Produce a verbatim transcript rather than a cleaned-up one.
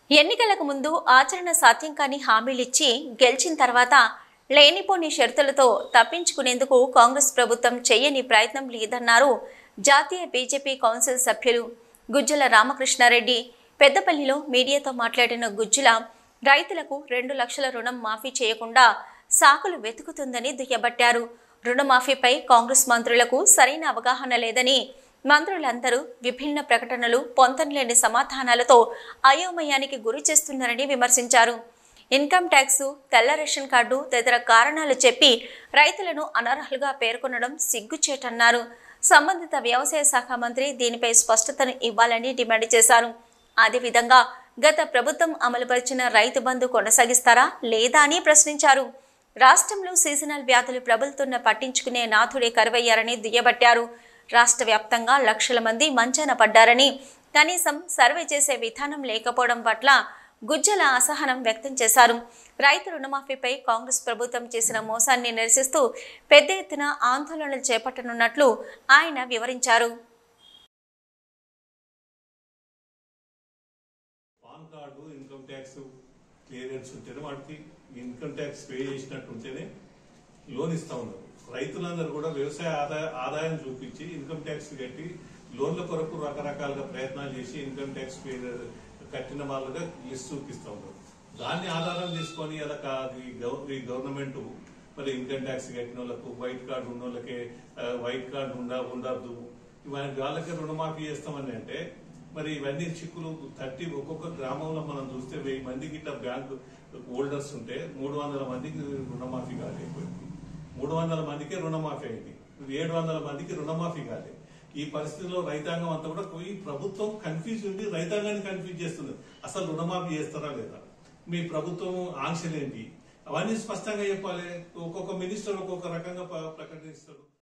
ఎన్నికలకు ముందు ఆచరణ సాధ్యం కాని హామీలిచ్చి గెలిచిన తర్వాత లేనిపోని షరతులతో తప్పించుకునేందుకు కాంగ్రెస్ ప్రభుత్వం చేయని ప్రయత్నం లేదన్నారు జాతీయ బీజేపీ కౌన్సిల్ సభ్యులు గుజ్జల రామకృష్ణారెడ్డి. పెద్దపల్లిలో మీడియాతో మాట్లాడిన గుజ్జల రైతులకు రెండు లక్షల రుణం మాఫీ చేయకుండా సాకులు వెతుకుతుందని దుయ్యబట్టారు. రుణమాఫీపై కాంగ్రెస్ మంత్రులకు సరైన అవగాహన లేదని, మంత్రులందరూ విభిన్న ప్రకటనలు, పొంతనలేని సమాధానాలతో అయోమయానికి గురి చేస్తున్నారని విమర్శించారు. ఇన్కమ్ ట్యాక్స్, తెల్ల రేషన్ కార్డు తదితర కారణాలు చెప్పి రైతులను అనర్హులుగా పేర్కొనడం సిగ్గుచేటన్నారు. సంబంధిత వ్యవసాయ శాఖ మంత్రి దీనిపై స్పష్టతను ఇవ్వాలని డిమాండ్ చేశారు. అదేవిధంగా గత ప్రభుత్వం అమలుపరిచిన రైతు బంధు కొనసాగిస్తారా లేదా అని ప్రశ్నించారు. రాష్ట్రంలో సీజనల్ వ్యాధులు ప్రబలుతున్న పట్టించుకునే నాథుడే కరువయ్యారని దుయ్యబట్టారు. రాష్ట్ర వ్యాప్తంగా లక్షల మంది మంచాన పడ్డారని, కనీసం సర్వే చేసే విధానం లేకపోవడం పట్ల గుజ్జల అసహనం వ్యక్తం చేశారు. రైతు రుణమాఫీపై కాంగ్రెస్ ప్రభుత్వం చేసిన మోసాన్ని నిరసిస్తూ పెద్ద ఎత్తున ఆందోళనలు చేపట్టనున్నట్లు ఆయన వివరించారు. PAN card, income tax clearance ఉంటేనే వాటికి ఇన్కమ్ ట్యాక్స్ పే చేసినట్టుంటేనే లోన్ ఇస్తా ఉన్నారు. రైతులందరూ కూడా వ్యవసాయ ఆదాయ ఆదాయం చూపించి ఇన్కమ్ ట్యాక్స్ కట్టి లోన్ల కొరకు రకరకాలుగా ప్రయత్నాలు చేసి ఇన్కమ్ ట్యాక్స్ పే కట్టిన వాళ్ళుగా లిస్ట్ చూపిస్తూ ఉన్నారు. దాన్ని ఆధారం తీసుకొని అలా ఈ గవర్నమెంట్ మరి ఇన్కమ్ ట్యాక్స్ కట్టిన వాళ్ళకు వైట్ కార్డు ఉన్న వాళ్ళకే వైట్ కార్డు ఉండ ఉండద్దు ఇవన్నీ వాళ్ళకే రుణమాఫీ చేస్తామని అంటే మరి ఇవన్నీ చిక్కులు థర్టీ ఒక్కొక్క గ్రామంలో మనం చూస్తే వెయ్యి మందికి ఇట్లా బ్యాంకు హోల్డర్స్ ఉంటే మూడు వందల మందికి రుణమాఫీ కాలేకపోయింది. మూడు వందల మందికే రుణమాఫీ అయింది. ఏడు వందల మందికి రుణమాఫీ కాలేదు. ఈ పరిస్థితిలో రైతాంగం అంతా కూడా పోయి ప్రభుత్వం కన్ఫ్యూజ్ ఉండి రైతాంగాన్ని కన్ఫ్యూజ్ చేస్తుంది. అసలు రుణమాఫీ చేస్తారా లేదా, మీ ప్రభుత్వం ఆంక్షలేంటి, అవన్నీ స్పష్టంగా చెప్పాలి. ఒక్కొక్క మినిస్టర్ ఒక్కొక్క రకంగా ప్రకటిస్తాడు.